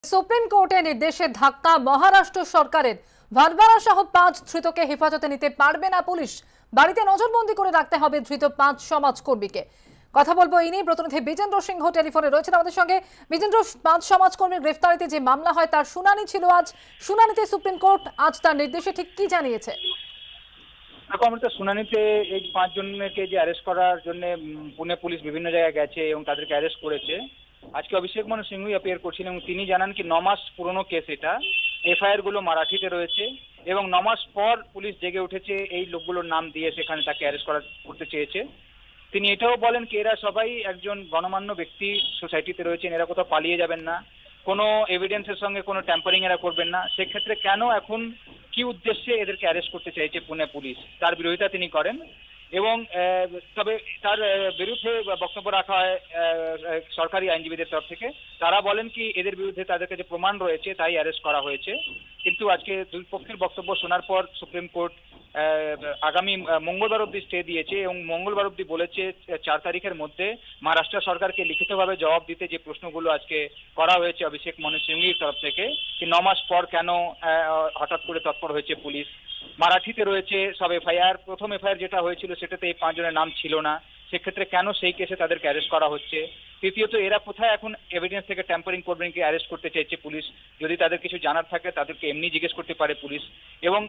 Supreme কোর্টের নির্দেশে ধাক্কা মহারাষ্ট্র সরকারের। ভাটভাড়া সহ 5 ধৃতকে হেফাজতে নিতে পারবে না পুলিশ। বাড়িতে নজরবন্দি করে রাখতে হবে ধৃত 5 সমাজকর্মীকে। কথা বলবো এই নিয়ে প্রতিনিধি বিজেন্দ্র সিংহ টেলিফোনে রয়েছেন আমাদের সঙ্গে। বিজেন্দ্র, 5 সমাজকর্মীর গ্রেফতারিতে যে মামলা হয় তার শুনানি ছিল আজ। শুনানিতে সুপ্রিম কোর্ট আজ তার নির্দেশে ঠিক কি জানিয়েছে? শুনানিতে এই 5 জনকে যে অ্যারেস্ট করার জন্য পুনে পুলিশ বিভিন্ন জায়গায় গেছে এবং তাদেরকে অ্যারেস্ট করেছে। আজকে অভিষেক মনু সিংহই অ্যাপিয়ার করছিলেন এবং তিনি জানান কি 9 মাস পুরনো কেস এটা। এফআইআর গুলো মারাঠিতে রয়েছে এবং 9 মাস পর পুলিশ জেগে উঠেছে এই লোকগুলোর নাম দিয়ে সেখানে তাকে অ্যারেস্ট করতে চেয়েছে। তিনি এটাও বলেন কি এরা সবাই একজন গণমান্য ব্যক্তি সোসাইটিতে রয়েছেন, এরা কোথাও পালিয়ে যাবেন না, কোনো এভিডেন্সের সঙ্গে কোনো ট্যাম্পারিং এরা করবেন না। সেক্ষেত্রে কেন এখন কি উদ্দেশ্যে এদেরকে অ্যারেস্ট করতে চাইছে পুনে পুলিশ, তার বিরোধিতা তিনি করেন এবং তবে তার বিরুদ্ধে বক্তব্য রাখা হয় সরকারি আইনজীবীদের তরফ থেকে। তারা বলেন কি এদের বিরুদ্ধে তাদের কাছে প্রমাণ রয়েছে তাই অ্যারেস্ট করা হয়েছে। কিন্তু আজকে দুই পক্ষের বক্তব্য শোনার পর সুপ্রিম কোর্ট আগামী মঙ্গলবার অবধি স্টে দিয়েছে এবং মঙ্গলবার অবধি বলেছে 4 তারিখের মধ্যে মহারাষ্ট্র সরকারকে লিখিতভাবে জবাব দিতে যে প্রশ্নগুলো আজকে করা হয়েছে অভিষেক মনু সিংহর তরফ থেকে, কি 9 মাস পর কেন হঠাৎ করে তৎপর হয়েছে পুলিশ। মারাঠিতে রয়েছে সব এফআইআর, প্রথম এফআইআর যেটা হয়েছিল সেটাতে এই 5 জনের নাম ছিল না, সেক্ষেত্রে কেন সেই কেসে তাদেরকে অ্যারেস্ট করা হচ্ছে। তৃতীয়ত এরা কোথায় এখন এভিডেন্স থেকে ট্যাম্পারিং করবেন কি অ্যারেস্ট করতে চাইছে পুলিশ, যদি তাদের কিছু জানার থাকে তাদেরকে এমনি জিজ্ঞেস করতে পারে পুলিশ। এবং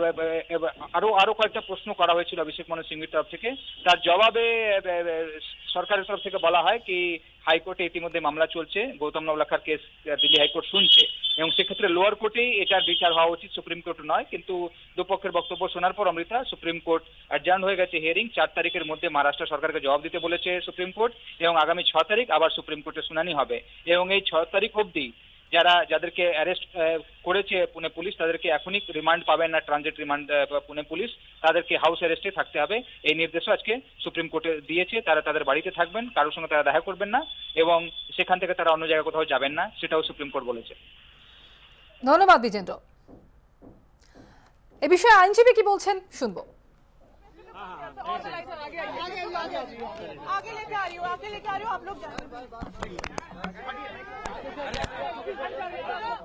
আরো কয়েকটা প্রশ্ন করা হয়েছিল অভিষেক মনু সিংহর তরফ থেকে। তার জবাবে সরকারের তরফ থেকে বলা হয় কি হাইকোর্টে ইতিমধ্যে মামলা চলছে, গৌতম নবলাখার কেস দিল্লি হাইকোর্ট শুনছে এবং সেক্ষেত্রে লোয়ার কোর্টেই এটার বিচার হওয়া উচিত, সুপ্রিম কোর্ট নয়। কিন্তু দুপক্ষের বক্তব্য শোনার পর অমৃতা সুপ্রিম কোর্ট অ্যাডজার্ন হয়ে গেছে হিয়ারিং। 4 তারিখের মধ্যে মহারাষ্ট্র সরকারকে জবাব দিতে বলেছে সুপ্রিম কোর্ট এবং আগামী 6 তারিখ আবার সুপ্রিম কোর্টে শুনানি হবে এবং এই 6 তারিখ অবধি যাদেরকে অ্যারেস্ট করেছে পুনে পুলিশ তাদেরকে এখনই রিমান্ড পাবেন না, ট্রানজিট রিমান্ড পুনে পুলিশ, তাদেরকে হাউস অ্যারেস্টে থাকতে হবে। এই নির্দেশও আজকে সুপ্রিম কোর্টে দিয়েছে। তারা তাদের বাড়িতে থাকবেন, কারোর সঙ্গে তারা দেখা করবেন না এবং সেখান থেকে তারা অন্য জায়গায় কোথাও যাবেন না, সেটাও সুপ্রিম কোর্ট বলেছে। ধন্যবাদ বিজেন্দ্র। এ বিষয়ে আইনজীবী কি বলছেন শুনবো। आगे लेके आ रही हूँ आप लोग